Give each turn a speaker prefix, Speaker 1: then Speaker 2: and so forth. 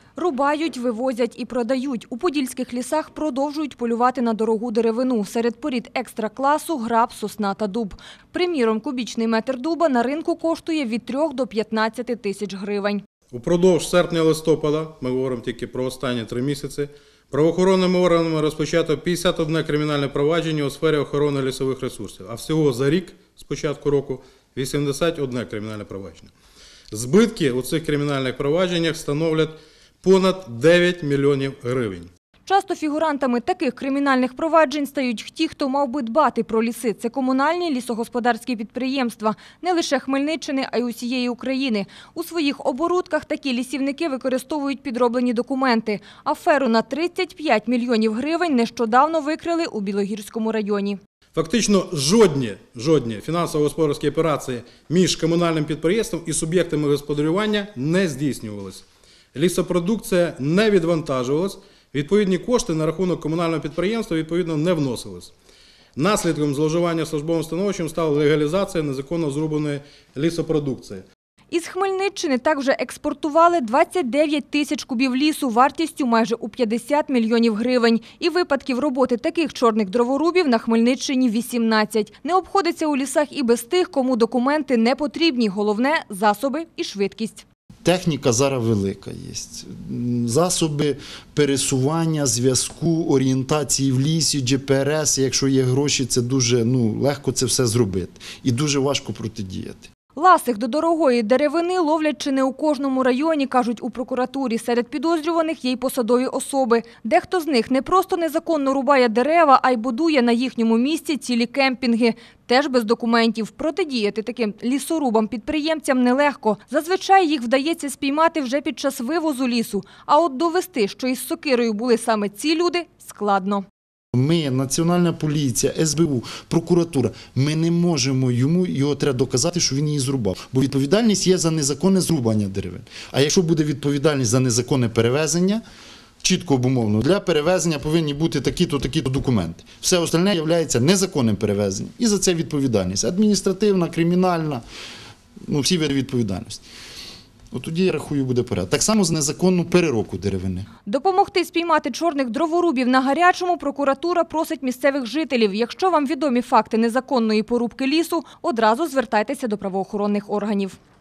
Speaker 1: Рубають, вивозять і продають. У подільських лісах продовжують полювати на дорогу деревину. Серед порід екстра-класу – граб, сосна та дуб. Приміром, кубічний метр дуба на ринку коштує від 3 до 15 тисяч гривень.
Speaker 2: Упродовж серпня-листопада, ми говоримо тільки про останні 3 місяці, правоохоронними органами розпочато 51 кримінальне провадження у сфері охорони лісових ресурсів, а всього за рік, з початку року, 81 кримінальне провадження. Збитки у цих кримінальних провадженнях становлять понад 9 мільйонів гривень.
Speaker 1: Часто фігурантами таких кримінальних проваджень стають ті, хто мав би дбати про ліси. Це комунальні лісогосподарські підприємства. Не лише Хмельниччини, а й усієї України. У своїх оборудках такі лісівники використовують підроблені документи. Аферу на 35 мільйонів гривень нещодавно викрили у Білогірському районі.
Speaker 2: Фактично жодні фінансово-господарські операції між комунальним підприємством і суб'єктами господарювання не здійснювалися. Лісопродукція не відвантажувалась, відповідні кошти на рахунок комунального підприємства відповідно не вносились. Наслідком зловживання службовим становищем стала легалізація незаконно зрубаної лісопродукції.
Speaker 1: Із Хмельниччини так вже експортували 29 тисяч кубів лісу вартістю майже у 50 мільйонів гривень. І випадків роботи таких чорних дроворубів на Хмельниччині 18. Не обходиться у лісах і без тих, кому документи не потрібні. Головне – засоби і швидкість.
Speaker 3: Техніка зараз велика є. Засоби пересування, зв'язку, орієнтації в лісі, GPS, якщо є гроші, це дуже легко це все зробити. І дуже важко протидіяти.
Speaker 1: Ласих до дорогої деревини ловлять чи не у кожному районі, кажуть у прокуратурі. Серед підозрюваних є й посадові особи. Дехто з них не просто незаконно рубає дерева, а й будує на їхньому місці цілі кемпінги. Теж без документів. Протидіяти таким лісорубам-підприємцям нелегко. Зазвичай їх вдається спіймати вже під час вивозу лісу. А от довести, що із сокирою були саме ці люди – складно.
Speaker 3: Ми, Національна поліція, СБУ, прокуратура, ми не можемо його треба доказати, що він її зрубав. Бо відповідальність є за незаконне зрубання деревин. А якщо буде відповідальність за незаконне перевезення, чітко обумовлено, для перевезення повинні бути такі-то документи. Все остальне є незаконним перевезенням. І за це відповідальність. Адміністративна, кримінальна, всі види відповідальності. От тоді, я рахую, буде порядок. Так само за незаконну переробку деревини.
Speaker 1: Допомогти спіймати чорних дроворубів на гарячому прокуратура просить місцевих жителів. Якщо вам відомі факти незаконної порубки лісу, одразу звертайтеся до правоохоронних органів.